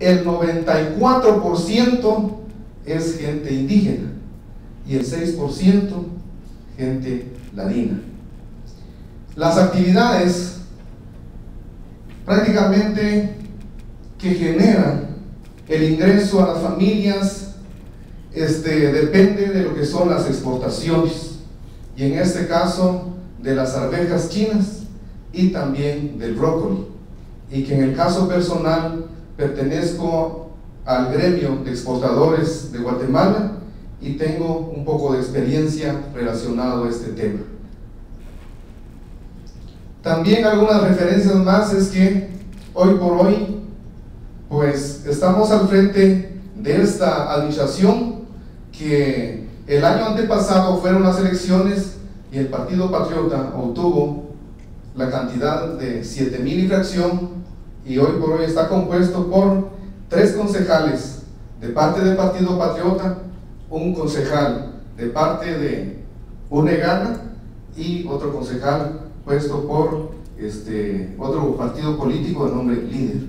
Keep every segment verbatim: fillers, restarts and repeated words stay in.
el noventa y cuatro por ciento es gente indígena y el seis por ciento gente ladina. Las actividades prácticamente que generan el ingreso a las familias este, depende de lo que son las exportaciones, y en este caso de las arvejas chinas y también del brócoli, y que en el caso personal pertenezco al gremio de exportadores de Guatemala y tengo un poco de experiencia relacionado a este tema. También algunas referencias más es que hoy por hoy pues estamos al frente de esta administración, que el año antepasado fueron las elecciones y el Partido Patriota obtuvo la cantidad de siete mil y fracción, y hoy por hoy está compuesto por tres concejales de parte del Partido Patriota, un concejal de parte de UNEGANA y otro concejal puesto por este, otro partido político de nombre Líder.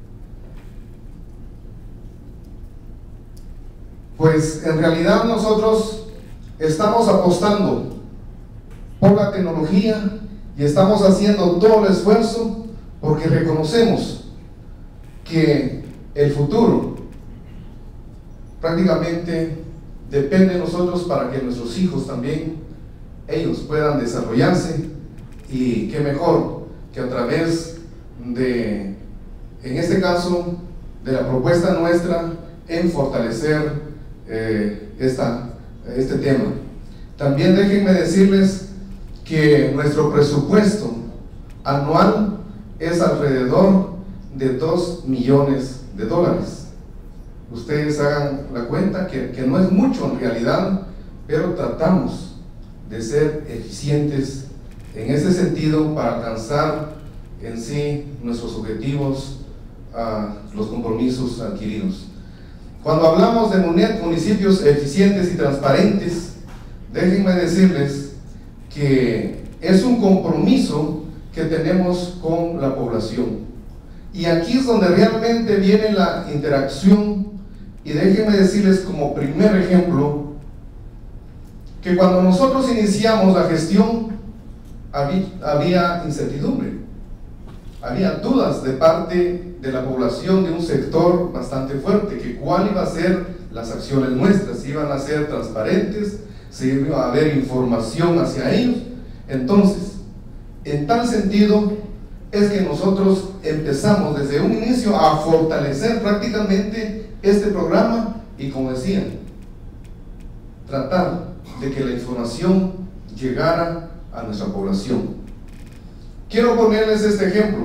Pues en realidad nosotros estamos apostando por la tecnología y estamos haciendo todo el esfuerzo porque reconocemos que el futuro prácticamente depende de nosotros para que nuestros hijos también, ellos puedan desarrollarse, y qué mejor que a través de, en este caso, de la propuesta nuestra en fortalecer eh, esta, este tema. También déjenme decirles que nuestro presupuesto anual es alrededor de dos millones de dólares. Ustedes hagan la cuenta que, que no es mucho en realidad, pero tratamos de ser eficientes en ese sentido para alcanzar en sí nuestros objetivos, uh, los compromisos adquiridos. Cuando hablamos de municipios eficientes y transparentes, déjenme decirles que es un compromiso que tenemos con la población, y aquí es donde realmente viene la interacción. Y déjenme decirles como primer ejemplo que cuando nosotros iniciamos la gestión había, había incertidumbre, había dudas de parte de la población, de un sector bastante fuerte, que cuál iba a ser las acciones nuestras, si iban a ser transparentes, si iba a haber información hacia ellos. Entonces, en tal sentido es que nosotros empezamos desde un inicio a fortalecer prácticamente este programa, y como decía, tratar de que la información llegara a nuestra población. Quiero ponerles este ejemplo.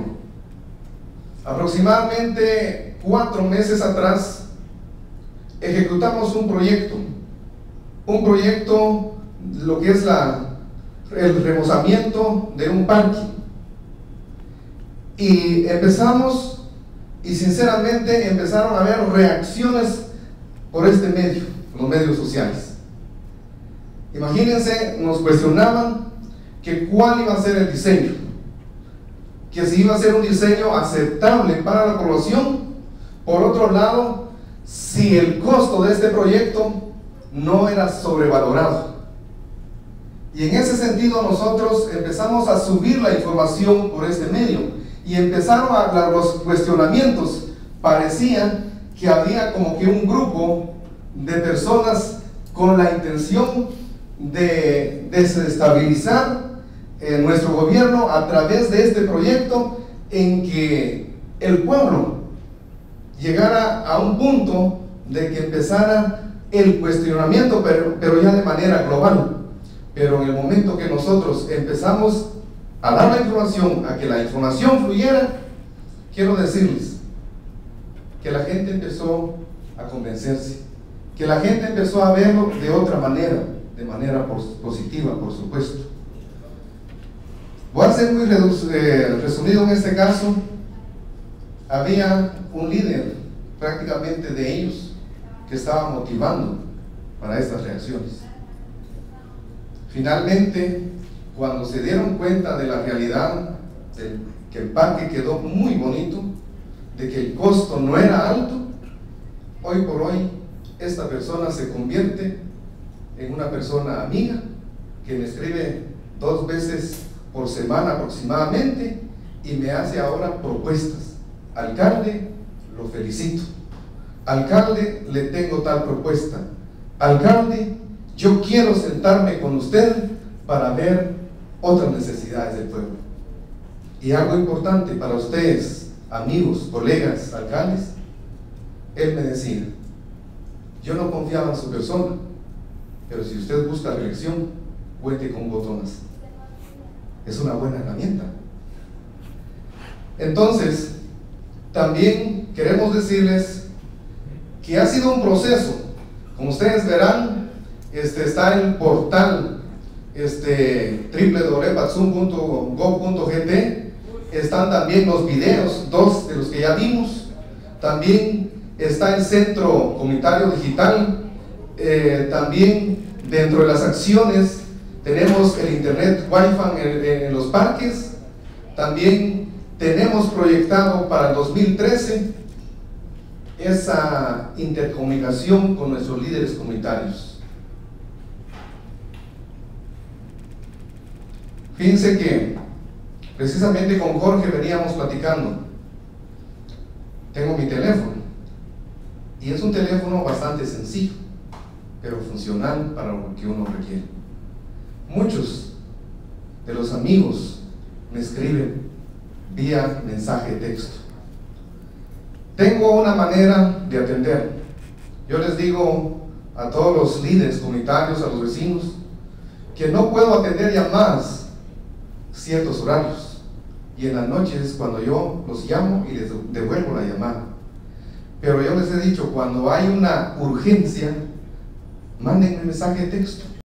Aproximadamente cuatro meses atrás ejecutamos un proyecto, un proyecto, lo que es la, el remozamiento de un parque, y empezamos, y sinceramente empezaron a haber reacciones por este medio, los medios sociales. Imagínense, nos cuestionaban que cuál iba a ser el diseño, que si iba a ser un diseño aceptable para la población. Por otro lado, si el costo de este proyecto no era sobrevalorado. Y en ese sentido nosotros empezamos a subir la información por este medio, y empezaron a, los cuestionamientos. Parecía que había como que un grupo de personas con la intención de desestabilizar eh, nuestro gobierno a través de este proyecto, en que el pueblo llegara a un punto de que empezara el cuestionamiento, pero, pero ya de manera global. Pero en el momento que nosotros empezamos a dar la información, a que la información fluyera, quiero decirles que la gente empezó a convencerse, que la gente empezó a verlo de otra manera, de manera positiva, por supuesto. Voy a ser muy eh, resumido en este caso. Había un líder prácticamente de ellos que estaba motivando para estas reacciones. Finalmente, cuando se dieron cuenta de la realidad, de que el parque quedó muy bonito, de que el costo no era alto, hoy por hoy esta persona se convierte en una persona amiga que me escribe dos veces por semana aproximadamente y me hace ahora propuestas. Alcalde, lo felicito. Alcalde, le tengo tal propuesta. Alcalde, yo quiero sentarme con usted para ver otras necesidades del pueblo. Y algo importante para ustedes, amigos, colegas, alcaldes, él me decía, yo no confiaba en su persona, pero si usted busca reelección, cuente con botones. Es una buena herramienta. Entonces, también queremos decirles que ha sido un proceso. Como ustedes verán, este, está el portal este, doble u doble u doble u punto patzum punto gov punto gt. Están también los videos, dos de los que ya vimos. También está el Centro Comunitario Digital. Eh, también dentro de las acciones tenemos el internet Wi-Fi en, en los parques. También tenemos proyectado para el dos mil trece esa intercomunicación con nuestros líderes comunitarios. Fíjense que precisamente con Jorge veníamos platicando. Tengo mi teléfono y es un teléfono bastante sencillo, pero funcional para lo que uno requiere. Muchos de los amigos me escriben vía mensaje de texto. Tengo una manera de atender. Yo les digo a todos los líderes comunitarios, a los vecinos, que no puedo atender llamadas ciertos horarios, y en las noches cuando yo los llamo y les devuelvo la llamada. Pero yo les he dicho, cuando hay una urgencia, mándenme mensaje de texto.